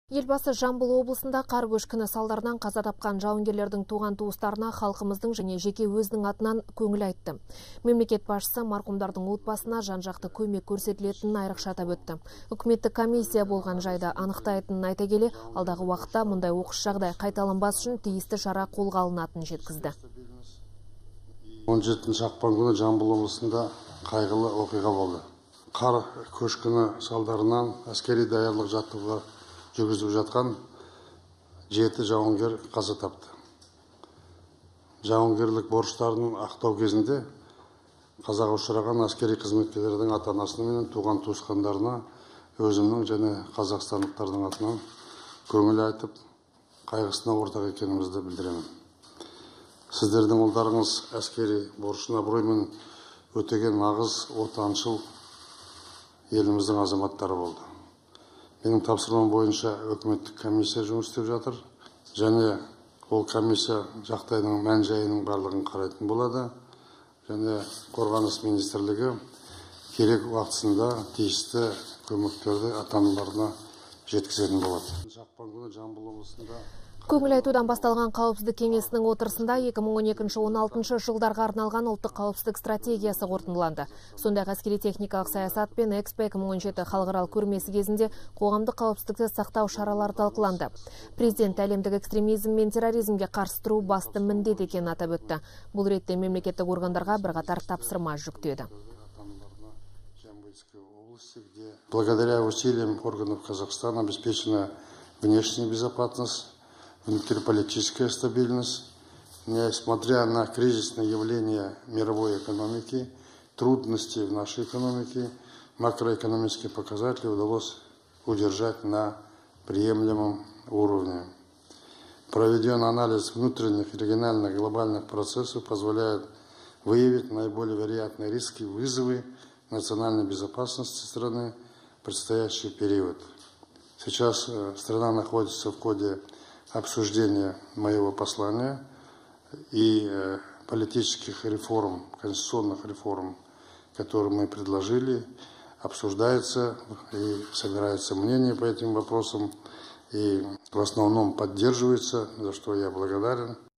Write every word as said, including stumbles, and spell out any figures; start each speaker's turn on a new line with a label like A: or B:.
A: Елбасы Жамбыл облысында қар көшкіні салдарынан қаза тапқан жауынгерлердің туған туыстарына халқымыздың және жеке өзінің атынан көңіл айтты. Мемлекет басшысы марқұмдардың отбасына жан-жақты көмек көрсетілетінін айрықша атап өтті. Үкіметтік комиссия болған жайды анықтайтынын айта келе, алдағы уақытта мұндай оқыс жағдай қайталанбас үшін тиісті шара қолға алынатынын жеткізді.
B: он жетінші ақпан күні Жамбыл облысында қайғылы оқиға болды. Қар көшкіні салдарынан әскери даярлық жаттығуға жүргізіп жатқан жеті жауынгер қаза тапты. Жауынгерлік борыштарын ақтау кезінде қазаға ұшыраған әскери қызметкерлердің ата-анасы мен туған туысқандарына өзімнің және қазақстандықтардың атынан көңіл айтып, қайғысына ортақ екенімізді білдіремін. Сіздердің ұлдарыңыз әскери борышын абыроймен өтеген нағыз отаншыл еліміздің азаматтары болды. Менің тапсырмам бойынша үкіметтік комиссия жұмыс істеп жатыр, және ол комиссия жағдайдың мән-жайының барлығын қарайтын болады, және қорғаныс министрлігі керек уақытысында тиісті көмектерді ата-аналарына жеткізетін болады.
A: Көңіл айтудан басталған қауіпсіздік кеңесінің отырысында екі мың он екінші - он алтыншы жылдарға арналған ұлттық қауіпсіздік стратегиясы қорытындыланды. Сондай әскери техникалық саясат пен Экспо екі мың он жеті халықаралық көрмесі кезінде қоғамдық қауіпсіздікті сақтау шаралары талқыланды. Президент әлемдік экстремизм мен терроризмге қарсы тұру басты міндет екенін атап өтті. Бұл ретте мемлекеттік органдарға бірқатар тапсырма жүктеді.
B: Благодаря усилиям органов Казахстана обеспечена внешняя безопасность, внутриполитическая стабильность. Несмотря на кризисные явления мировой экономики, трудности в нашей экономике, макроэкономические показатели удалось удержать на приемлемом уровне. Проведен анализ внутренних, региональных, глобальных процессов позволяет выявить наиболее вероятные риски и вызовы национальной безопасности страны в предстоящий период. Сейчас страна находится в ходе обсуждения моего послания и политических реформ, конституционных реформ, которые мы предложили, обсуждается и собирается мнение по этим вопросам, и в основном поддерживается, за что я благодарен.